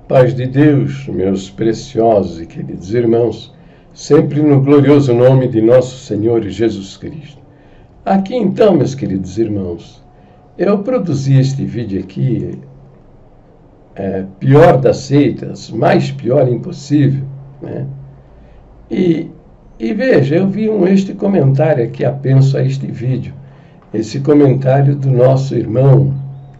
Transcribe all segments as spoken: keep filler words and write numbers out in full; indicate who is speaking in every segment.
Speaker 1: Paz de Deus, meus preciosos e queridos irmãos, sempre no glorioso nome de nosso Senhor Jesus Cristo. Aqui então, meus queridos irmãos, eu produzi este vídeo aqui, é, pior das seitas, mais pior impossível, né? E, e veja, eu vi um este comentário aqui apenso a este vídeo, esse comentário do nosso irmão,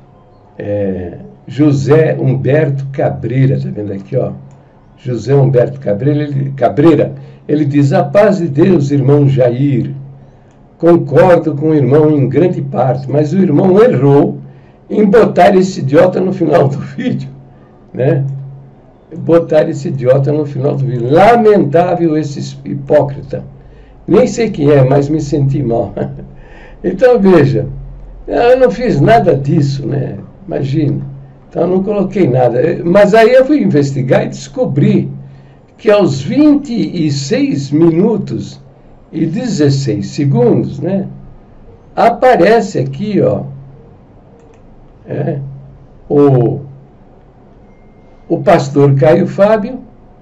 Speaker 1: é, José Humberto Cabreira, tá vendo aqui, ó? José Humberto Cabreira ele, Cabreira, ele diz: a paz de Deus, irmão Jair. Concordo com o irmão em grande parte, mas o irmão errou em botar esse idiota no final do vídeo, né? Botar esse idiota no final do vídeo. Lamentável esse hipócrita. Nem sei quem é, mas me senti mal. Então, veja, eu não fiz nada disso, né? Imagina. Então, eu não coloquei nada. Mas aí eu fui investigar e descobri que aos vinte e seis minutos e dezesseis segundos, né? Aparece aqui, ó, é, o, o pastor Caio Fábio,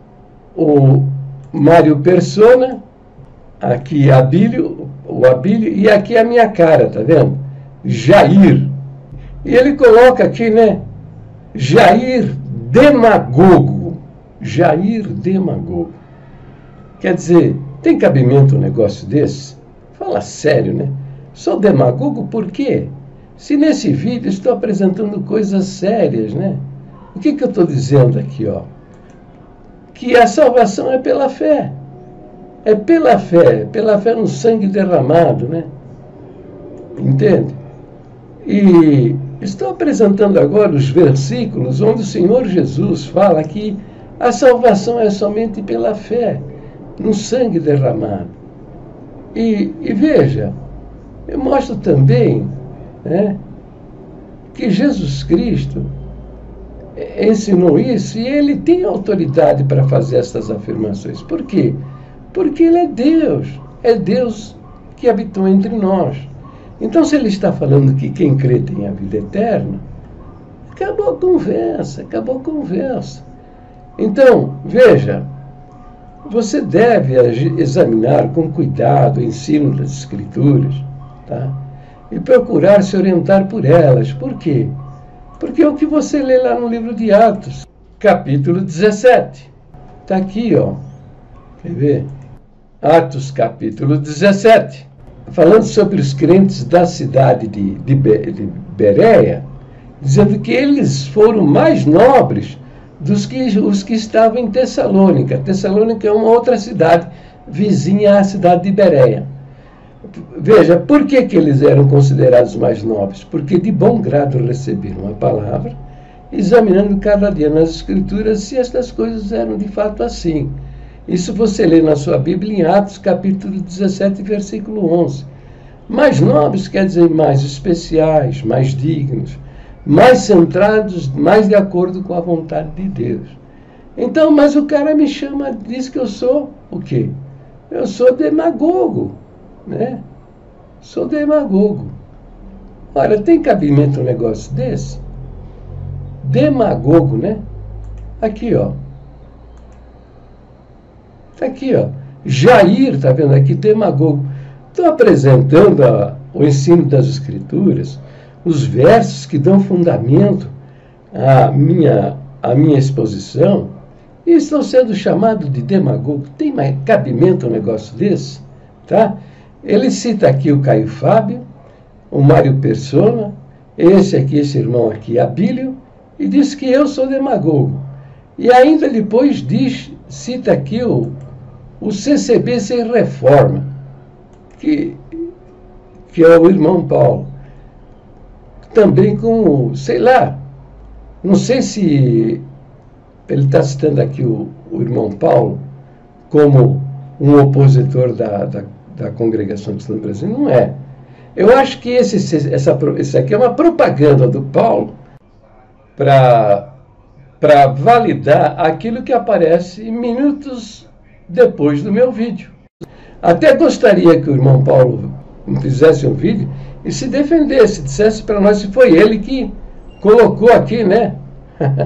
Speaker 1: o Mário Persona, aqui Abílio, o Abílio, e aqui a minha cara, tá vendo? Jair. E ele coloca aqui, né? Jair Demagogo. Jair Demagogo. Quer dizer, tem cabimento um negócio desse? Fala sério, né? Sou demagogo por quê? Se nesse vídeo estou apresentando coisas sérias, né? O que que eu estou dizendo aqui, ó? Que a salvação é pela fé. É pela fé, pela fé no sangue derramado, né? Entende? E estou apresentando agora os versículos onde o Senhor Jesus fala que a salvação é somente pela fé, no sangue derramado. E, e veja, eu mostro também, né, que Jesus Cristo ensinou isso e ele tem autoridade para fazer essas afirmações. Por quê? Porque ele é Deus, é Deus que habitou entre nós. Então, se ele está falando que quem crê tem a vida eterna, acabou a conversa, acabou a conversa. Então, veja, você deve examinar com cuidado o ensino das Escrituras, tá? E procurar se orientar por elas. Por quê? Porque é o que você lê lá no livro de Atos, capítulo dezessete. Está aqui, ó. Quer ver? Atos, capítulo dezessete. Falando sobre os crentes da cidade de, de, de Bereia, dizendo que eles foram mais nobres dos que os que estavam em Tessalônica. Tessalônica é uma outra cidade vizinha à cidade de Bereia. Veja, por que que eles eram considerados mais nobres? Porque de bom grado receberam a palavra, examinando cada dia nas Escrituras se estas coisas eram de fato assim. Isso você lê na sua Bíblia em Atos, capítulo dezessete, versículo onze. Mais nobres quer dizer mais especiais, mais dignos, mais centrados, mais de acordo com a vontade de Deus. Então, mas o cara me chama, diz que eu sou o quê? Eu sou demagogo, né? Sou demagogo. Ora, tem cabimento um negócio desse? Demagogo, né? Aqui, ó. Está aqui, ó. Jair, está vendo aqui? Demagogo. Estou apresentando a, o ensino das Escrituras, os versos que dão fundamento à minha, à minha exposição, e estou sendo chamado de demagogo. Tem mais cabimento um negócio desse? Tá? Ele cita aqui o Caio Fábio, o Mário Persona, esse aqui, esse irmão aqui, Abílio, e diz que eu sou demagogo. E ainda depois diz, cita aqui o, o C C B sem reforma, que, que é o irmão Paulo. Também com, sei lá, não sei se ele está citando aqui o, o irmão Paulo como um opositor da, da, da Congregação Cristã do Brasil. Não é. Eu acho que esse, essa, esse aqui é uma propaganda do Paulo para para validar aquilo que aparece minutos depois do meu vídeo. Até gostaria que o irmão Paulo fizesse um vídeo e se defendesse, dissesse para nós se foi ele que colocou aqui, né?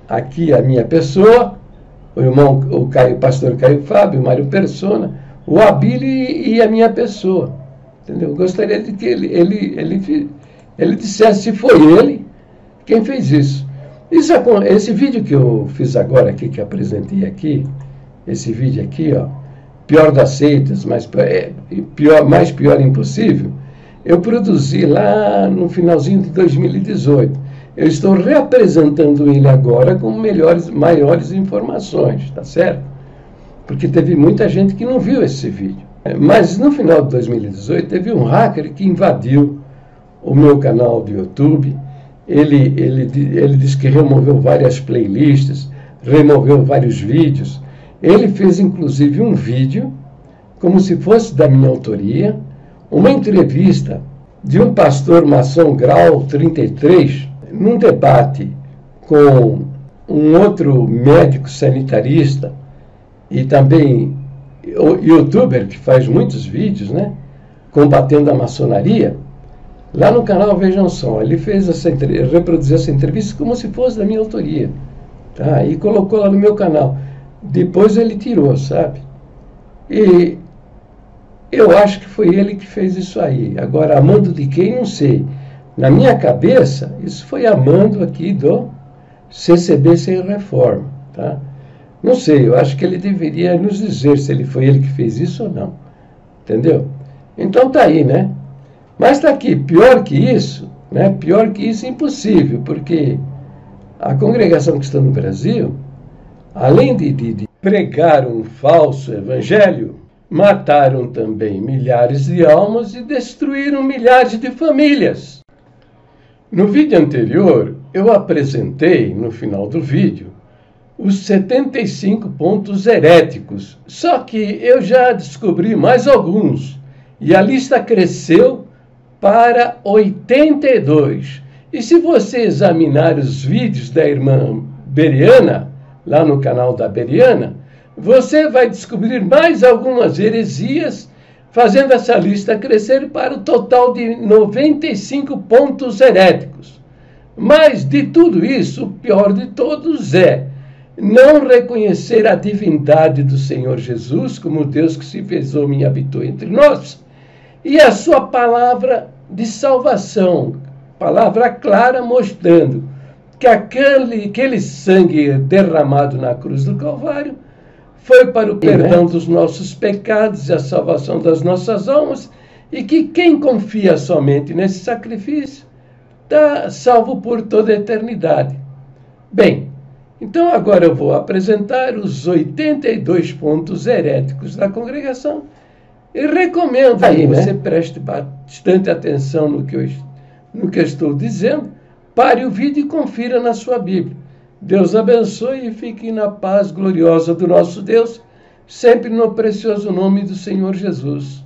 Speaker 1: aqui a minha pessoa, o irmão, o, Caio, o pastor Caio Fábio, o Mário Persona, o Abílio e a minha pessoa. Entendeu? Eu gostaria de que ele, ele, ele, ele dissesse se foi ele quem fez isso. Isso. Esse vídeo que eu fiz agora aqui, que apresentei aqui, esse vídeo aqui, ó, pior das seitas, mais pior, mais pior impossível, eu produzi lá no finalzinho de dois mil e dezoito. Eu estou reapresentando ele agora com melhores, maiores informações, tá certo? Porque teve muita gente que não viu esse vídeo. Mas no final de dois mil e dezoito teve um hacker que invadiu o meu canal do YouTube. Ele, ele, ele disse que removeu várias playlists, removeu vários vídeos. Ele fez inclusive um vídeo, como se fosse da minha autoria, uma entrevista de um pastor maçom grau trinta e três, num debate com um outro médico sanitarista e também youtuber que faz muitos vídeos, né, combatendo a maçonaria. Lá no canal, vejam só, ele fez essa reproduziu essa entrevista como se fosse da minha autoria, tá? E colocou lá no meu canal. Depois ele tirou, sabe? E eu acho que foi ele que fez isso aí. Agora, a mando de quem, não sei. Na minha cabeça, isso foi a mando aqui do C C B Sem Reforma, tá? Não sei, eu acho que ele deveria nos dizer se ele foi ele que fez isso ou não. Entendeu? Então tá aí, né? Mas tá aqui, pior que isso, né? Pior que isso, impossível, porque a congregação cristã no Brasil, além de, de, de pregar um falso evangelho, mataram também milhares de almas e destruíram milhares de famílias. No vídeo anterior, eu apresentei, no final do vídeo, os setenta e cinco pontos heréticos. Só que eu já descobri mais alguns. E a lista cresceu para oitenta e dois. E se você examinar os vídeos da irmã Beriana, lá no canal da Beriana, você vai descobrir mais algumas heresias, fazendo essa lista crescer para o total de noventa e cinco pontos heréticos. Mas de tudo isso, o pior de todos é não reconhecer a divindade do Senhor Jesus como Deus que se fez homem e habitou entre nós, e a sua palavra de salvação, palavra clara mostrando que aquele, aquele sangue derramado na cruz do Calvário foi para o perdão dos nossos pecados e a salvação das nossas almas, e que quem confia somente nesse sacrifício está salvo por toda a eternidade. Bem, então agora eu vou apresentar os oitenta e dois pontos heréticos da congregação e recomendo aí, que você, né, preste bastante atenção no que, eu, no que eu estou dizendo, pare o vídeo e confira na sua Bíblia. Deus abençoe e fique na paz gloriosa do nosso Deus, sempre no precioso nome do Senhor Jesus.